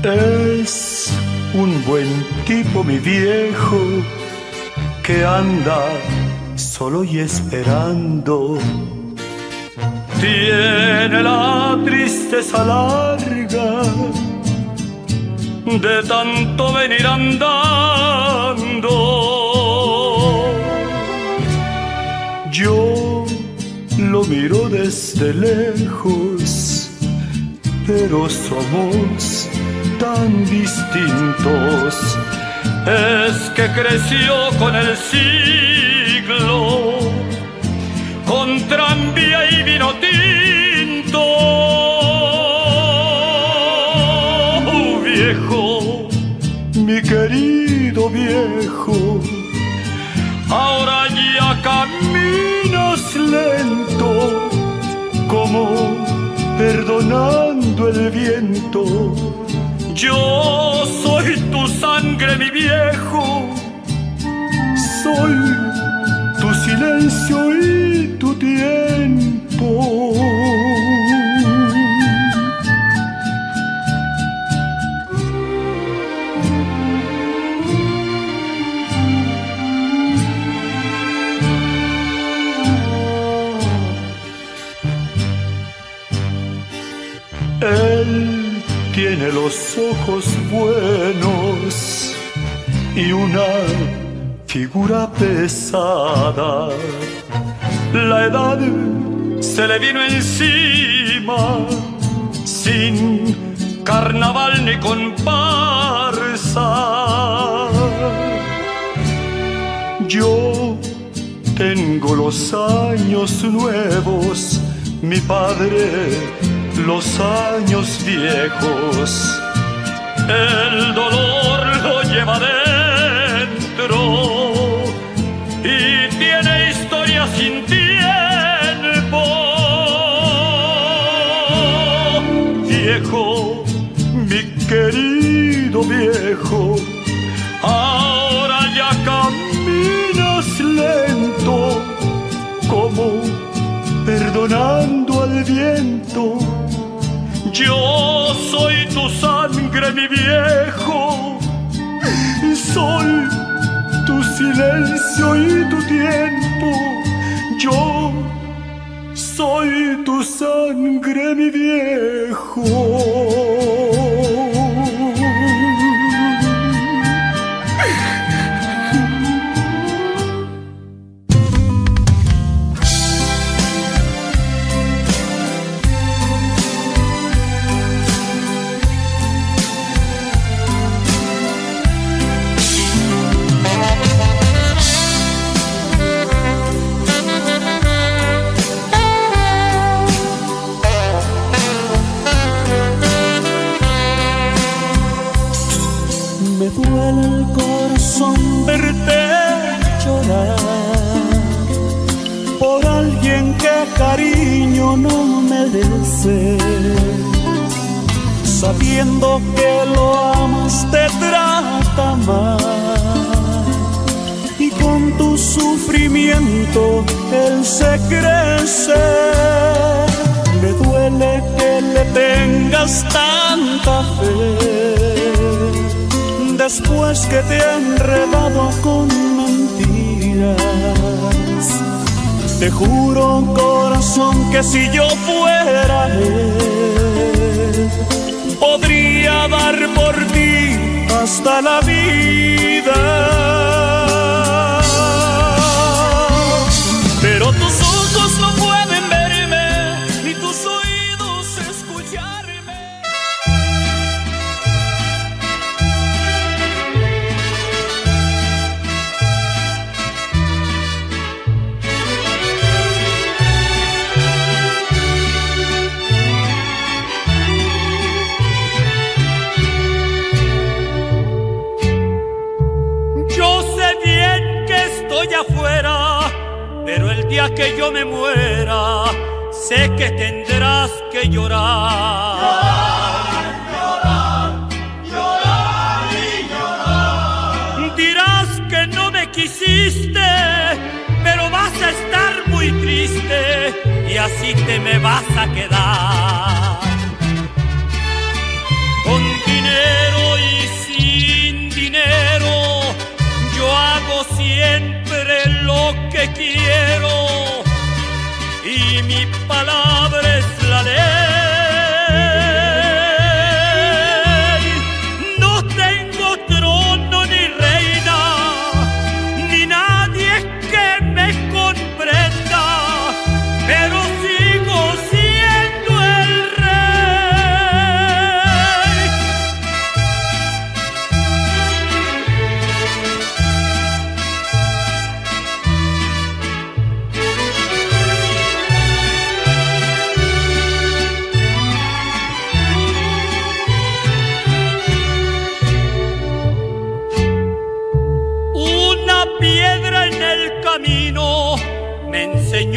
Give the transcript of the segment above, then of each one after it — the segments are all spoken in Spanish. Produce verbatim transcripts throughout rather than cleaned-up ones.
Es un buen tipo mi viejo que anda solo y esperando. Tiene la tristeza larga de tanto venir andando. Yo lo miro desde lejos, pero somos tan distintos. Es que creció con el siglo, con tranvía y vino tinto. Oh, viejo, mi querido viejo, ahora ya caminas lento, como perdonando el viento. Yo soy tu sangre, mi viejo, soy tu silencio y tu tiempo. Él tiene los ojos buenos y una figura pesada. La edad se le vino encima, sin carnaval ni comparsa. Yo tengo los años nuevos, mi padre los años viejos. El dolor lo lleva dentro y tiene historia sin tiempo. Viejo, mi querido viejo, ahora ya caminas lento, como perdonando al viento. Yo soy tu sangre, mi viejo, soy tu silencio y tu tiempo. Yo soy tu sangre, mi viejo. Me duele el corazón verte llorar por alguien que cariño no merece, sabiendo que lo amas te trata mal y con tu sufrimiento él se crece. Me duele que le tengas tanta fe después que te he enredado con mentiras. Te juro, corazón, que si yo fuera él, podría dar por ti hasta la vida. Pero tus ojos no pueden verme, ni tus oídos escucharme. Afuera, pero el día que yo me muera, sé que tendrás que llorar. Llorar, llorar, llorar y llorar. Dirás que no me quisiste, pero vas a estar muy triste y así te me vas a quedar. Con dinero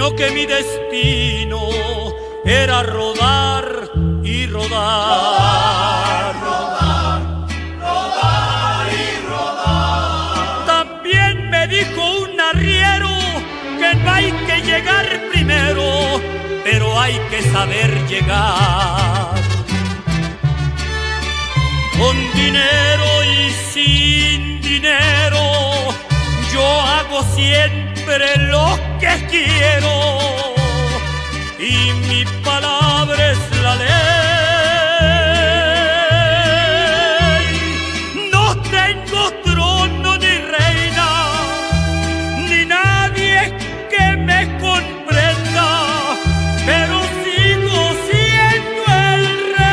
enseñó que mi destino era rodar y rodar. Rodar, rodar y rodar. También me dijo un arriero que no hay que llegar primero, pero hay que saber llegar. Con dinero y sin dinero, yo hago siempre lo que quiero, y mi palabra es la ley. No tengo trono ni reina, ni nadie que me comprenda, pero sigo siendo el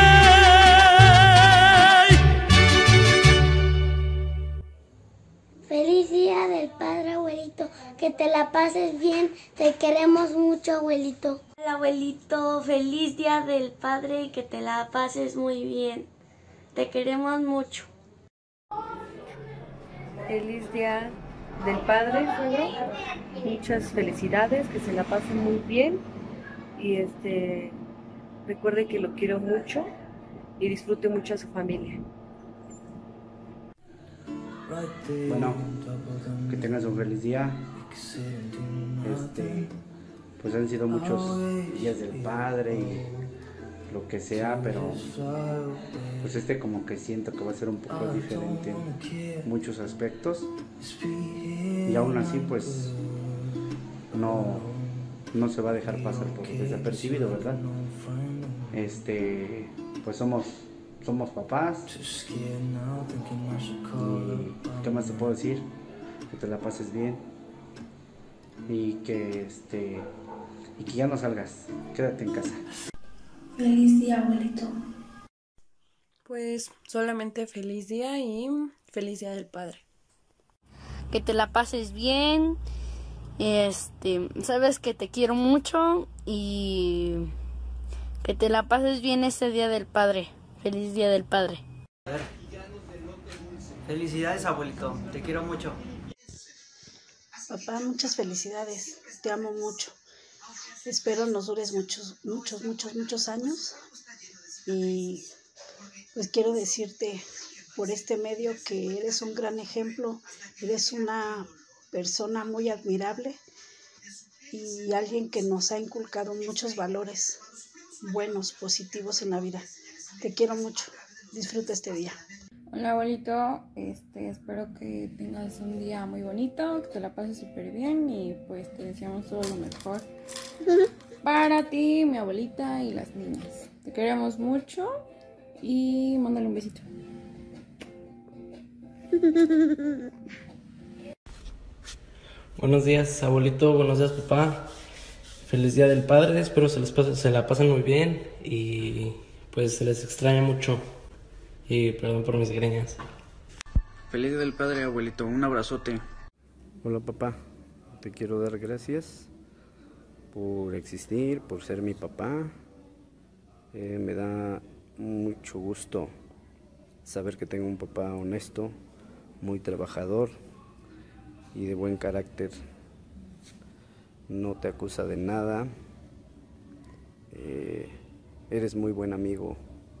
rey. Feliz Día del Padre, abuelito. Que te la pases bien. Te queremos mucho, abuelito. Hola, abuelito. Feliz Día del Padre y que te la pases muy bien. Te queremos mucho. Feliz Día del Padre, suegro. Muchas felicidades, que se la pasen muy bien. Y este recuerde que lo quiero mucho y disfrute mucho a su familia. Bueno, que tengas un feliz día. Este, pues han sido muchos días del padre y lo que sea, pero pues este como que siento que va a ser un poco diferente en muchos aspectos, y aún así pues no, no se va a dejar pasar por desapercibido, ¿verdad? Este, pues somos somos papás. Y ¿qué más te puedo decir? Que te la pases bien y que este y que ya no salgas, quédate en casa. Feliz día, abuelito. Pues solamente feliz día y feliz Día del Padre. Que te la pases bien. Este, sabes que te quiero mucho y que te la pases bien este Día del Padre. Feliz Día del Padre. Felicidades, abuelito, te quiero mucho. Papá, muchas felicidades, te amo mucho. Espero nos dures muchos, muchos, muchos, muchos años. Y pues quiero decirte por este medio que eres un gran ejemplo, eres una persona muy admirable y alguien que nos ha inculcado muchos valores buenos, positivos en la vida. Te quiero mucho, disfruta este día. Hola, abuelito, este, espero que tengas un día muy bonito, que te la pases súper bien y pues te deseamos todo lo mejor para ti, mi abuelita y las niñas. Te queremos mucho y mándale un besito. Buenos días, abuelito, buenos días, papá. Feliz Día del Padre, espero se, les pase, se la pasen muy bien y pues se les extraña mucho. Y perdón por mis greñas. Feliz Día del Padre, abuelito, un abrazote. Hola, papá, te quiero dar gracias por existir, por ser mi papá. Eh, me da mucho gusto saber que tengo un papá honesto, muy trabajador y de buen carácter. No te acusa de nada. Eh, eres muy buen amigo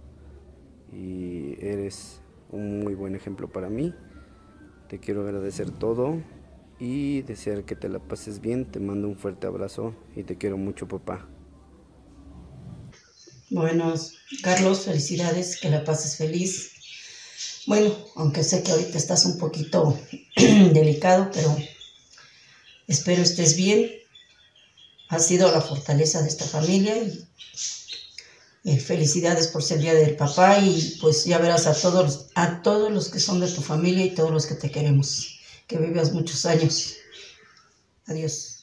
y eres un muy buen ejemplo para mí. Te quiero agradecer todo y desear que te la pases bien. Te mando un fuerte abrazo y te quiero mucho, papá. Bueno, Carlos, felicidades, que la pases feliz. Bueno, aunque sé que ahorita estás un poquito delicado, pero espero estés bien. Has sido la fortaleza de esta familia y Eh, felicidades por ser Día del Papá y pues ya verás a todos, a todos los que son de tu familia y todos los que te queremos. Que vivas muchos años. Adiós.